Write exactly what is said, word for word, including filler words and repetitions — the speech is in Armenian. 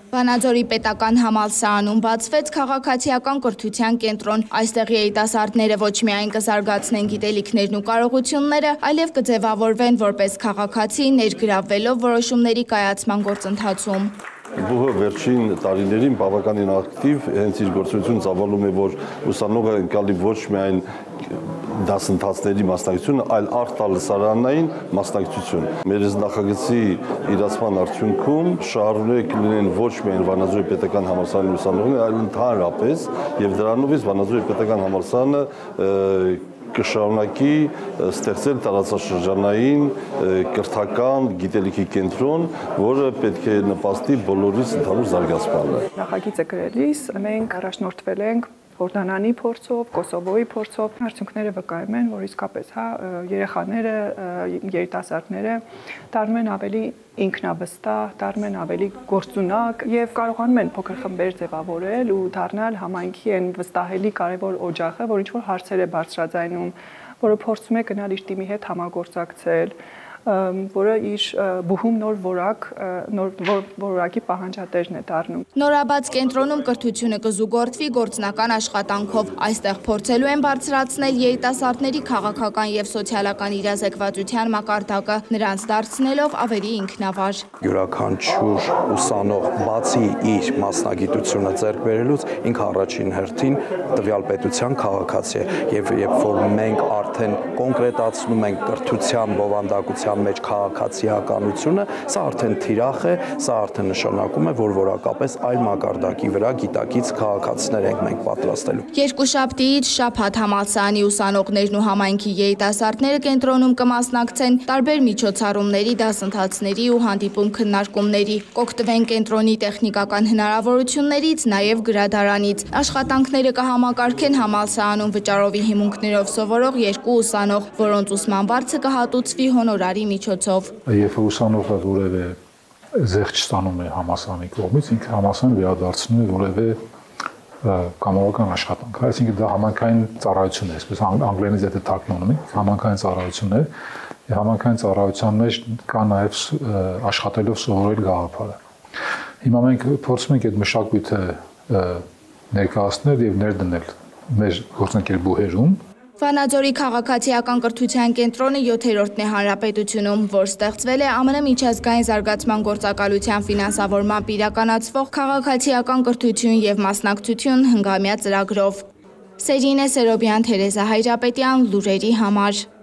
Վանաձորի պետական համալսարանում բացվեց քաղաքացիական կրթության կենտրոն։ Այստեղ երիտասարդները ոչ միայն կզարգացնեն գիտելիքներն ու կարողությունները, այլև կձևավորվեն որպես քաղաքացի, ներգրավվելով որոշումների կայացման գործընթացում։ Բուհը վերջին տարիներին բավականին ակտիվ, հենց իր գործունեությունը ծավալում է, որ ուսանողը ընկալի ոչ միայն դասընթացների մասնակցություն, այլ արտալսարանային մասնակցություն։ Մեր նախագծի իրացման արդյունքում շարունակ լինեն ոչ միայն Վանաձորի պետական համալսարանի ուսանողներ, այլ ընդհանրապես, եւ դրանով իսկ Վանաձորի պետական համալսարանը կշարունակի ստեղծել տարածաշրջանային կրթական գիտելիքի կենտրոն, որը պետք է նպաստի բոլորիս ընդհանուր զարգացմանը։ Նախագիծը գրելիս մենք առաջնորդվել ենք Հորդանանի փորձով, Կոսովոյի փորձով, արդյունքները վկայում են, որ իսկապես հա երեխաները, երիտասարդները դառնում են ավելի ինքնավստահ, դառնում են ավելի գործունակ եւ կարողանում են փոքր խմբեր ձևավորել ու դառնալ համայնքի այն վստահելի կարևոր օջախը, որ ինչ որ հարցեր է բարձրաձայնում, որը փորձում է գնալ իր թիմի հետ համագործակցել, որը իր բուհում նոր որակ, նոր որակի պահանջատերն է դառնում։ Նորաբաց կենտրոնում կրթությունը կզուգորդվի գործնական աշխատանքով։ Այստեղ փորձելու են բարձրացնել երիտասարդների քաղաքական եւ սոցիալական իրազեկվածության մակարդակը, նրանց դարձնելով ավելի ինքնավար։ Յուրաքանչյուր ուսանող բացի իր մասնագիտությունը ձեռք բերելուց ինքը առաջին հերթին տվյալ պետության քաղաքացի է եւ երբ որ մենք արդեն կոնկրետացնում ենք կրթության բովանդակության մեջ քաղաքացիականությունը, սա արդեն թիրախ է, սա արդեն նշանակում է, որ որակապես այլ մակարդակի վրա գիտակից քաղաքացիներ ենք մենք պատրաստելու։ Երկուշաբթիից շաբաթ համալսարանի ուսանողներն ու համայնքի երիտասարդները կենտրոնում կմասնակցեն տարբեր միջոցառումների, դասընթացների ու հանդիպում քննարկումների, կօգտվեն կենտրոնի տեխնիկական հնարավորություններից, նաև գրադարանից։ Աշխատանքները կհամակարգեն համալսարանում վճարովի հիմունքներով սովորող երկու ուսանող, որոնց ուսման վարձը կհատուցվի հոնորարի միջոցով։ Երբ ուսանողը որևէ զեղչ ստանում է համալսարանի կողմից, ինքը համալսարանը վերադարձնում է որևէ կամավորական աշխատանք։ Այսինքն դա համանքային ծառայություն է, այսպես անգլերենից եթե թարգմանում ենք, համանքային ծառայություն է։ Համանքային ծառայության մեջ կա նաև աշխատելով սովորել գաղափարը։ Հիմա մենք փորձում ենք այդ մշակույթը ներկայացնել եւ ներդնել մեր գործընկեր բուհերում։ Վանաձորի քաղաքացիական կրթության կենտրոնը յոթերորդն է հանրապետությունում, որ ստեղծվել է ԱՄՆ միջազգային զարգացման գործակալության ֆինանսավորմամբ իրականացվող քաղաքացիական կրթություն եւ մասնակցություն հնգամյա ծրագրով։ Սերինե Սերոբյան, Թերեզա Հայրապետյան, լուրերի համար։